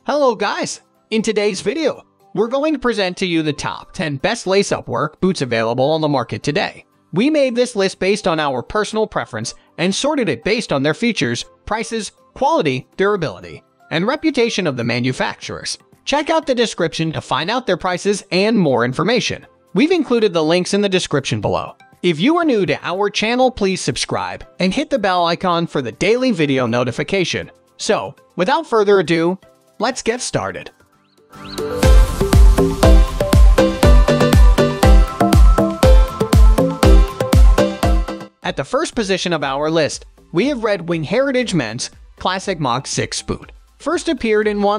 Hello guys! In today's video, we're going to present to you the top 10 best lace-up work boots available on the market today. We made this list based on our personal preference and sorted it based on their features, prices, quality, durability, and reputation of the manufacturers. Check out the description to find out their prices and more information. We've included the links in the description below. If you are new to our channel, please subscribe and hit the bell icon for the daily video notification. So, without further ado, let's get started. At the first position of our list, we have Red Wing Heritage Men's Classic Mach 6 boot. First appeared in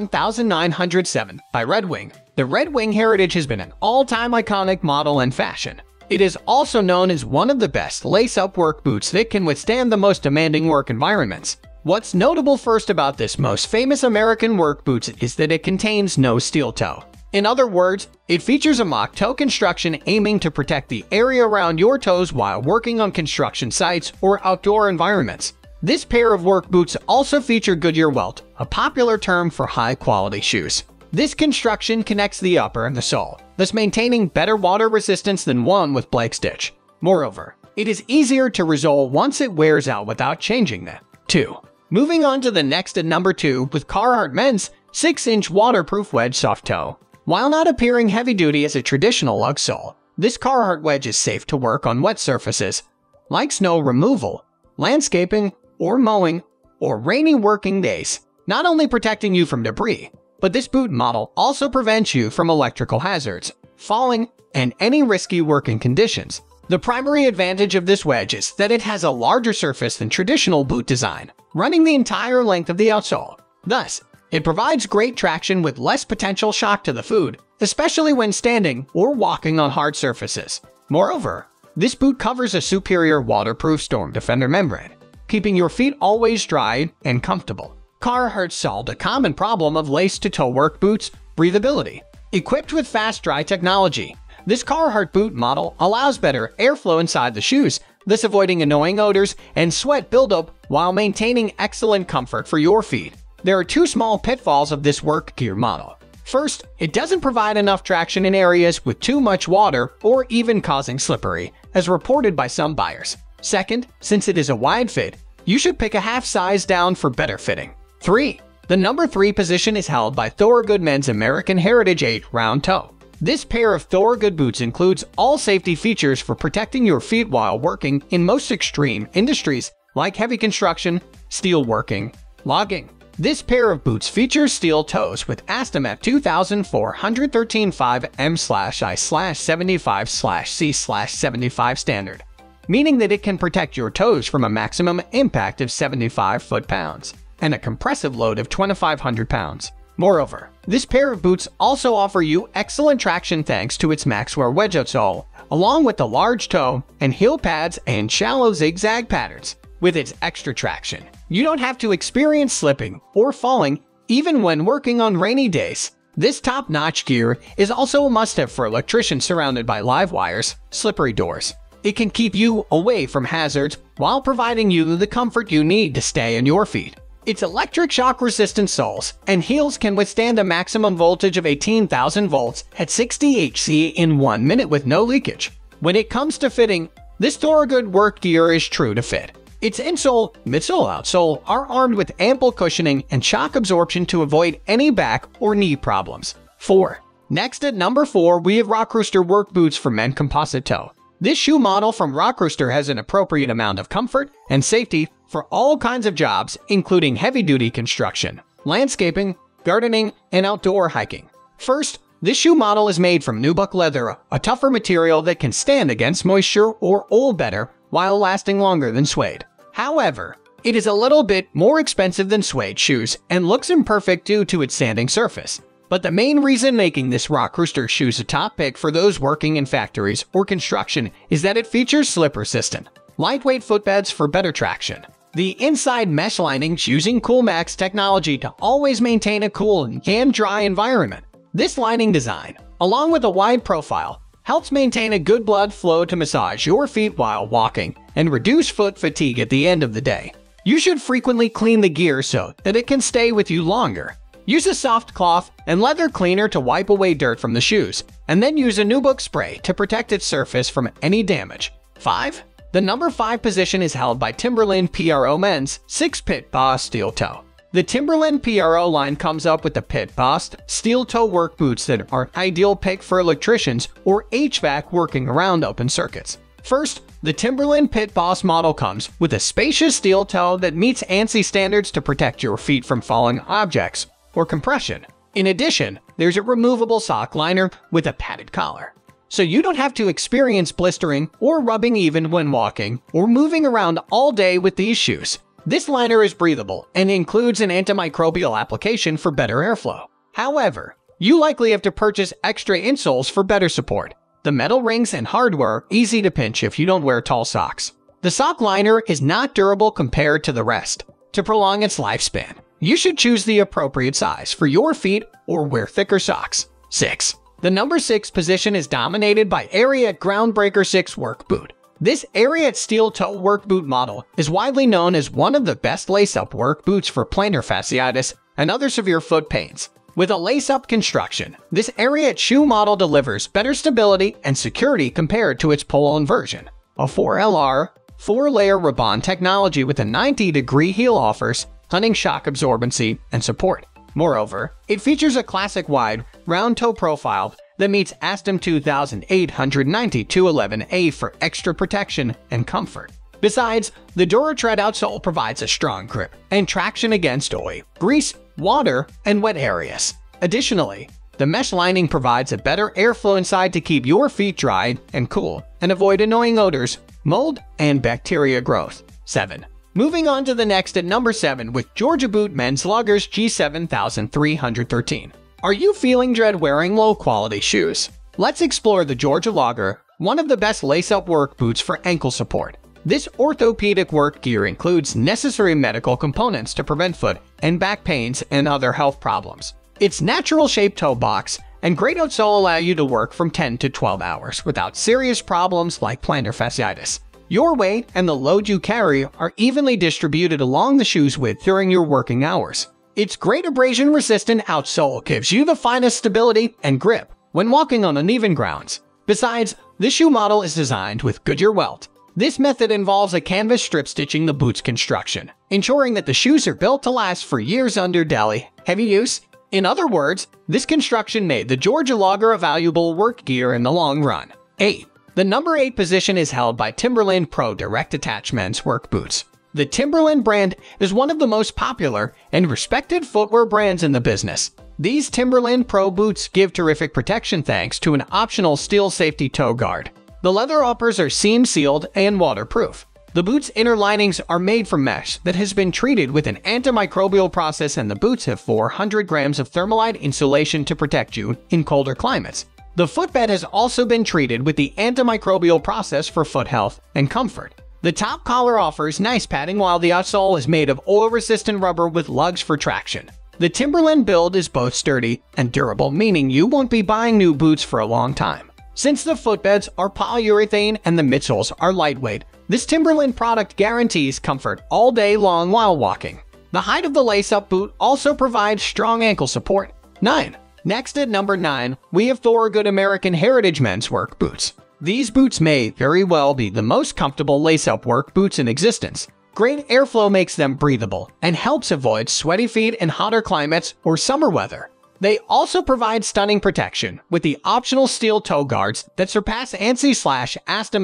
1907 by Red Wing, the Red Wing Heritage has been an all-time iconic model and fashion. It is also known as one of the best lace-up work boots that can withstand the most demanding work environments. What's notable first about this most famous American work boots is that it contains no steel toe. In other words, it features a mock toe construction aiming to protect the area around your toes while working on construction sites or outdoor environments. This pair of work boots also feature Goodyear welt, a popular term for high-quality shoes. This construction connects the upper and the sole, thus maintaining better water resistance than one with Blake stitch. Moreover, it is easier to resole once it wears out without changing them. 2. Moving on to the next at number 2 with Carhartt Men's 6-inch waterproof wedge soft toe. While not appearing heavy-duty as a traditional lug sole, this Carhartt wedge is safe to work on wet surfaces, like snow removal, landscaping, or mowing, or rainy working days, not only protecting you from debris, but this boot model also prevents you from electrical hazards, falling, and any risky working conditions. The primary advantage of this wedge is that it has a larger surface than traditional boot design, running the entire length of the outsole. Thus, it provides great traction with less potential shock to the foot, especially when standing or walking on hard surfaces. Moreover, this boot covers a superior waterproof storm defender membrane, keeping your feet always dry and comfortable. Carhartt solved a common problem of lace-to-toe work boots, breathability. Equipped with fast dry technology, this Carhartt boot model allows better airflow inside the shoes, thus avoiding annoying odors and sweat buildup while maintaining excellent comfort for your feet. There are two small pitfalls of this work gear model. First, it doesn't provide enough traction in areas with too much water or even causing slippery, as reported by some buyers. Second, since it is a wide fit, you should pick a half size down for better fitting. 3. The number 3 position is held by Thorogood Men's American Heritage 8 round toe. This pair of Thorogood boots includes all safety features for protecting your feet while working in most extreme industries like heavy construction, steel working, logging. This pair of boots features steel toes with ASTM 2413-5M/I/75/C/75 standard, meaning that it can protect your toes from a maximum impact of 75 foot-pounds and a compressive load of 2,500 pounds. Moreover, this pair of boots also offer you excellent traction thanks to its Maxwear wedge outsole, along with the large toe and heel pads and shallow zigzag patterns. With its extra traction, you don't have to experience slipping or falling even when working on rainy days. This top-notch gear is also a must-have for electricians surrounded by live wires, slippery doors. It can keep you away from hazards while providing you the comfort you need to stay on your feet. Its electric shock-resistant soles and heels can withstand a maximum voltage of 18,000 volts at 60 Hz in 1 minute with no leakage. When it comes to fitting, this Thorogood work gear is true to fit. Its insole, midsole, outsole are armed with ample cushioning and shock absorption to avoid any back or knee problems. 4. Next at number 4, we have ROCKROOSTER work boots for men composite toe. This shoe model from ROCKROOSTER has an appropriate amount of comfort and safety for all kinds of jobs, including heavy-duty construction, landscaping, gardening, and outdoor hiking. First, this shoe model is made from nubuck leather, a tougher material that can stand against moisture or oil better while lasting longer than suede. However, it is a little bit more expensive than suede shoes and looks imperfect due to its sanding surface. But the main reason making this ROCKROOSTER shoes a top pick for those working in factories or construction is that it features slip-resistant, lightweight footbeds for better traction. The inside mesh linings using CoolMax technology to always maintain a cool and dry environment. This lining design, along with a wide profile, helps maintain a good blood flow to massage your feet while walking and reduce foot fatigue at the end of the day. You should frequently clean the gear so that it can stay with you longer. Use a soft cloth and leather cleaner to wipe away dirt from the shoes, and then use a nubuck spray to protect its surface from any damage. 5. The number 5 position is held by Timberland PRO Men's 6-Pit Boss Steel Toe. The Timberland PRO line comes up with the Pit Boss Steel Toe work boots that are an ideal pick for electricians or HVAC working around open circuits. First, the Timberland Pit Boss model comes with a spacious steel toe that meets ANSI standards to protect your feet from falling objects or compression. In addition, there's a removable sock liner with a padded collar, so you don't have to experience blistering or rubbing even when walking or moving around all day with these shoes. This liner is breathable and includes an antimicrobial application for better airflow. However, you likely have to purchase extra insoles for better support. The metal rings and hardware are easy to pinch if you don't wear tall socks. The sock liner is not durable compared to the rest. To prolong its lifespan, you should choose the appropriate size for your feet or wear thicker socks. 6. The number 6 position is dominated by Ariat Groundbreaker 6 Work Boot. This Ariat steel toe work boot model is widely known as one of the best lace-up work boots for plantar fasciitis and other severe foot pains. With a lace-up construction, this Ariat shoe model delivers better stability and security compared to its pull-on version. A 4LR, 4-layer Raban technology with a 90-degree heel offers stunning shock absorbency and support. Moreover, it features a classic wide, round toe profile that meets ASTM 289211A for extra protection and comfort. Besides, the DuraTread outsole provides a strong grip and traction against oil, grease, water, and wet areas. Additionally, the mesh lining provides a better airflow inside to keep your feet dry and cool and avoid annoying odors, mold, and bacteria growth. 7. Moving on to the next at number 7 with Georgia Boot Men's Luggers G7313. Are you feeling dread wearing low-quality shoes? Let's explore the Georgia Logger, one of the best lace-up work boots for ankle support. This orthopedic work gear includes necessary medical components to prevent foot and back pains and other health problems. Its natural-shaped toe box and great outsole allow you to work from 10 to 12 hours without serious problems like plantar fasciitis. Your weight and the load you carry are evenly distributed along the shoe's width during your working hours. Its great abrasion-resistant outsole gives you the finest stability and grip when walking on uneven grounds. Besides, this shoe model is designed with Goodyear welt. This method involves a canvas strip stitching the boot's construction, ensuring that the shoes are built to last for years under daily, heavy use. In other words, this construction made the Georgia Logger a valuable work gear in the long run. 8. The number 8 position is held by Timberland Pro Direct Attachments Work Boots. The Timberland brand is one of the most popular and respected footwear brands in the business. These Timberland Pro boots give terrific protection thanks to an optional steel safety toe guard. The leather uppers are seam-sealed and waterproof. The boot's inner linings are made from mesh that has been treated with an antimicrobial process, and the boots have 400 grams of thermalite insulation to protect you in colder climates. The footbed has also been treated with the antimicrobial process for foot health and comfort. The top collar offers nice padding while the outsole is made of oil-resistant rubber with lugs for traction. The Timberland build is both sturdy and durable, meaning you won't be buying new boots for a long time. Since the footbeds are polyurethane and the midsoles are lightweight, this Timberland product guarantees comfort all day long while walking. The height of the lace-up boot also provides strong ankle support. 9. Next at number 9, we have Thorogood American Heritage Men's Work Boots. These boots may very well be the most comfortable lace-up work boots in existence. Great airflow makes them breathable and helps avoid sweaty feet in hotter climates or summer weather. They also provide stunning protection with the optional steel toe guards that surpass ANSI/ASTM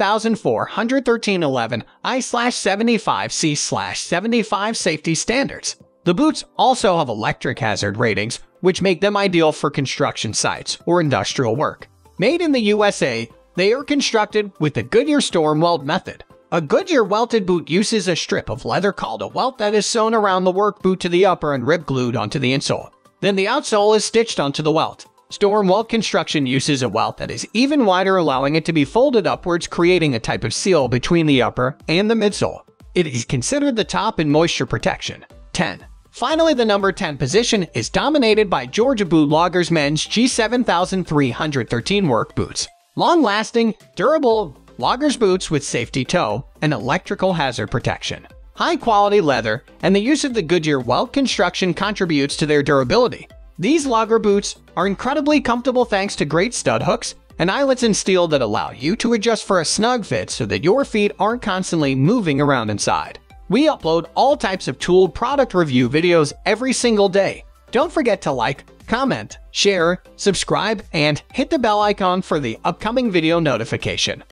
F2411I/75C/75 safety standards. The boots also have electric hazard ratings, which make them ideal for construction sites or industrial work. Made in the USA, they are constructed with the Goodyear storm welt method. A Goodyear welted boot uses a strip of leather called a welt that is sewn around the work boot to the upper and rib glued onto the insole. Then the outsole is stitched onto the welt. Storm welt construction uses a welt that is even wider, allowing it to be folded upwards, creating a type of seal between the upper and the midsole. It is considered the top in moisture protection. 10. Finally, the number 10 position is dominated by Georgia Boot Loggers Men's G7313 Work Boots. Long-lasting, durable loggers boots with safety toe and electrical hazard protection. High-quality leather and the use of the Goodyear welt construction contributes to their durability. These logger boots are incredibly comfortable thanks to great stud hooks and eyelets in steel that allow you to adjust for a snug fit so that your feet aren't constantly moving around inside. We upload all types of tooled product review videos every single day. Don't forget to like, comment, share, subscribe, and hit the bell icon for the upcoming video notification.